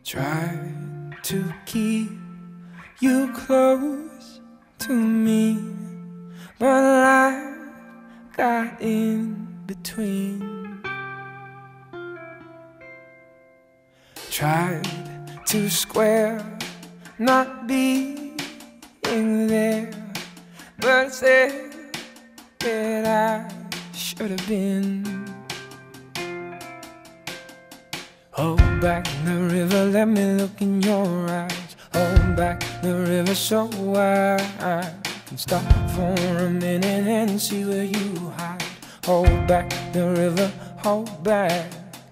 Try to keep you close to me, but life got in between. Tried to square not being there, but said that I should have been. Hold back the river, let me look in your eyes. Hold back the river so I can stop for a minute and see where you hide. Hold back the river, hold back.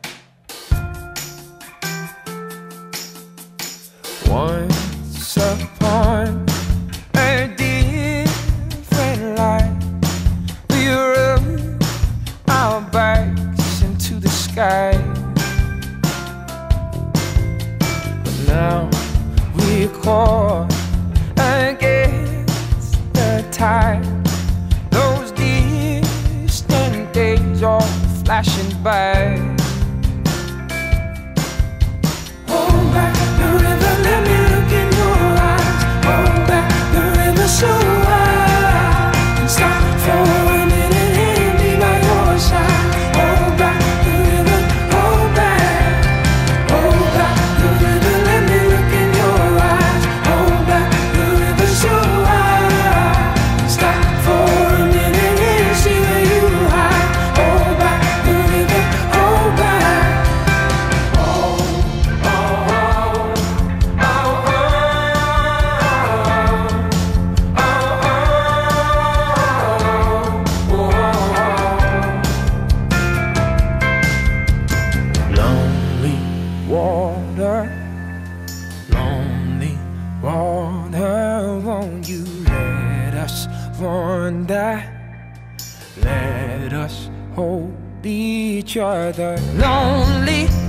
Once upon a different life, we rubbed our backs into the sky. Now we're caught against the tide. Those distant days are flashing by. Hold back the river, let me look in your eyes. Hold back the river so I can stop for a minute and be by your side. Hold back the river, hold back. Hold back the river, let me look in your eyes. Hold back the river so I can stop for a minute and see where you hide. Hold back the river, hold back. Lonely water, lonely water, won't you let us wander? Let us hold each other. Lonely